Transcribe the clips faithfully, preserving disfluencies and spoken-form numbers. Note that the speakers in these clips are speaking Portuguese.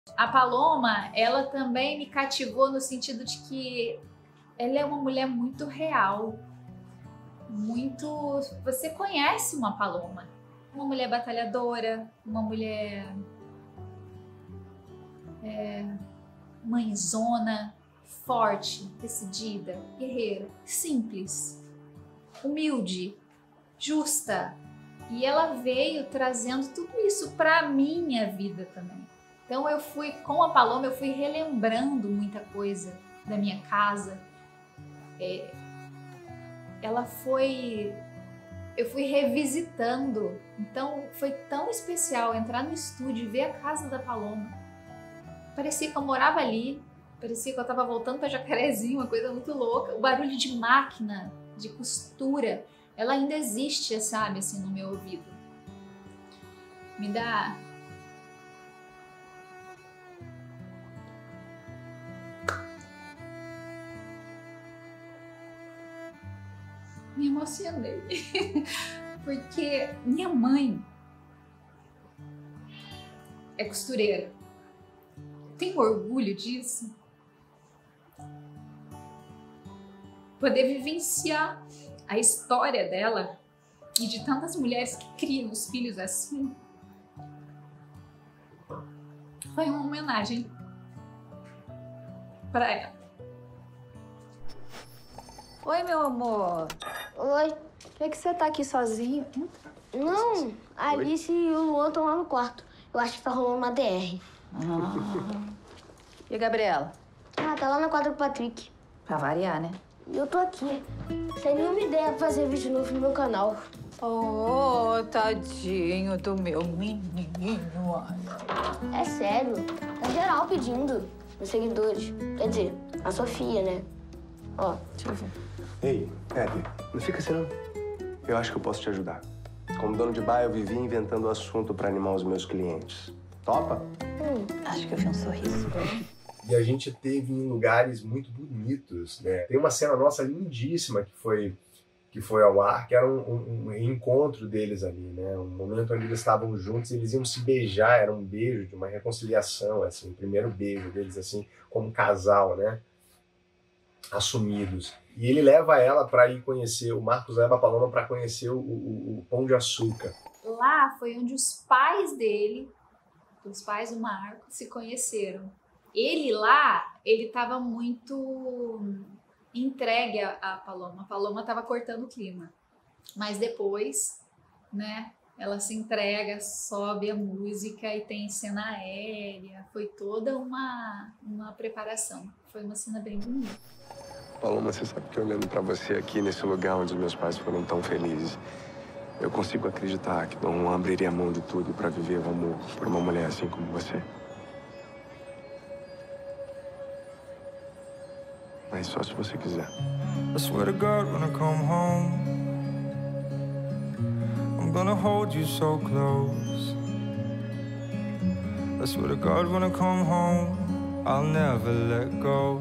A Paloma, ela também me cativou no sentido de que ela é uma mulher muito real, muito... Você conhece uma Paloma, uma mulher batalhadora, uma mulher é, mãezona, forte, decidida, guerreira, simples, humilde, justa. E ela veio trazendo tudo isso para minha vida também. Então eu fui, com a Paloma, eu fui relembrando muita coisa da minha casa. É, ela foi... Eu fui revisitando. Então foi tão especial entrar no estúdio e ver a casa da Paloma. Parecia que eu morava ali. Parecia que eu estava voltando para Jacarezinho, uma coisa muito louca. O barulho de máquina, de costura, ela ainda existe, sabe, assim, no meu ouvido. Me dá... Me emocionei, porque minha mãe é costureira. Eu tenho orgulho disso. Poder vivenciar a história dela e de tantas mulheres que criam os filhos assim. Foi uma homenagem para ela. Oi, meu amor. Oi. Por que, que você tá aqui sozinho? Hum? Não, a Alice e o Luan estão lá no quarto. Eu acho que tá rolando uma D R. Ah. E a Gabriela? Ah, tá lá na quadra do Patrick. Pra variar, né? E eu tô aqui, sem nenhuma ideia pra fazer vídeo novo no meu canal. Oh, tadinho do meu menino. É sério, tá geral pedindo. Meus seguidores. Quer dizer, a Sofia, né? Ó. Deixa eu ver. Ei, Pepe, não fica assim não. Eu acho que eu posso te ajudar. Como dono de bar, eu vivi inventando assunto pra animar os meus clientes. Topa? Hum. Acho que eu vi um sorriso. E a gente teve em lugares muito bonitos, né? Tem uma cena nossa lindíssima que foi, que foi ao ar, que era um, um, um encontro deles ali, né? Um momento onde eles estavam juntos, eles iam se beijar, era um beijo de uma reconciliação, assim, o primeiro beijo deles, assim, como casal, né? Assumidos. E ele leva ela para ir conhecer, o Marcos leva a Paloma para conhecer o, o, o Pão de Açúcar. Lá foi onde os pais dele, os pais do Marcos, se conheceram. Ele lá, ele estava muito entregue à, à Paloma. A Paloma estava cortando o clima. Mas depois, né, ela se entrega, sobe a música e tem cena aérea. Foi toda uma, uma preparação. Foi uma cena bem bonita. Paloma, você sabe que olhando pra você aqui nesse lugar onde meus pais foram tão felizes, eu consigo acreditar que Dom Juan abriria mão de tudo pra viver o amor por uma mulher assim como você. Mas só se você quiser. I swear to God when I come home I'm gonna hold you so close. I swear to God when I come home I'll never let go.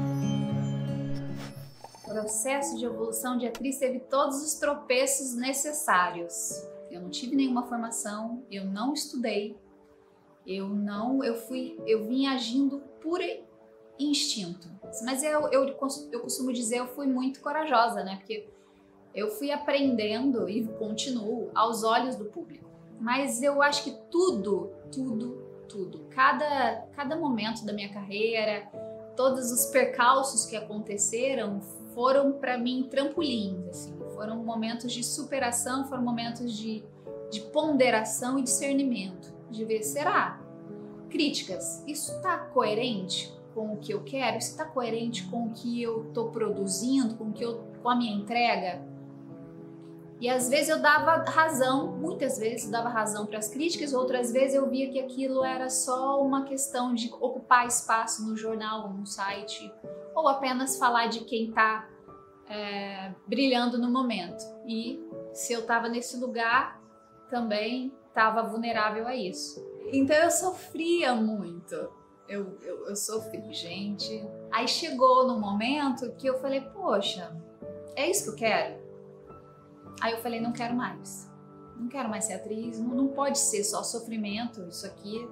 O processo de evolução de atriz teve todos os tropeços necessários. Eu não tive nenhuma formação, eu não estudei, eu não, eu fui, eu vim agindo por instinto. Mas eu, eu, eu costumo dizer, eu fui muito corajosa, né? Porque eu fui aprendendo e continuo aos olhos do público. Mas eu acho que tudo, tudo, tudo, cada, cada momento da minha carreira, todos os percalços que aconteceram foram para mim trampolins, assim, foram momentos de superação, foram momentos de, de ponderação e discernimento, de ver, será? Críticas, isso tá coerente com o que eu quero? Isso tá coerente com o que eu tô produzindo, com, o que eu, com a minha entrega? E às vezes eu dava razão, muitas vezes eu dava razão para as críticas, outras vezes eu via que aquilo era só uma questão de ocupar espaço no jornal, no site, ou apenas falar de quem está é, brilhando no momento. E se eu estava nesse lugar, também estava vulnerável a isso. Então eu sofria muito, eu, eu, eu sofri, gente. Aí chegou no momento que eu falei, poxa, é isso que eu quero? Aí eu falei, não quero mais, não quero mais ser atriz, não, não pode ser só sofrimento, isso aqui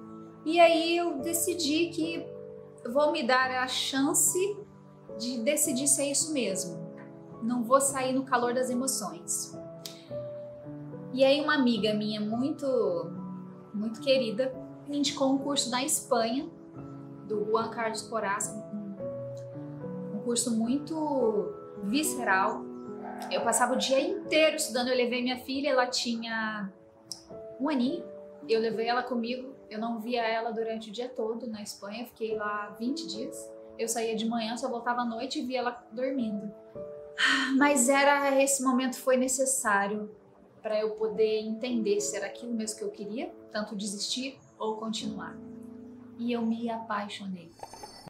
E aí eu decidi que vou me dar a chance de decidir se é isso mesmo. Não vou sair no calor das emoções. E aí uma amiga minha muito, muito querida me indicou um curso na Espanha, do Juan Carlos Corazza, um, um curso muito visceral. Eu passava o dia inteiro estudando, eu levei minha filha, ela tinha um aninho, eu levei ela comigo, eu não via ela durante o dia todo na Espanha, fiquei lá vinte dias. Eu saía de manhã, só voltava à noite e via ela dormindo. Mas era, esse momento foi necessário para eu poder entender se era aquilo mesmo que eu queria, tanto desistir ou continuar. E eu me apaixonei.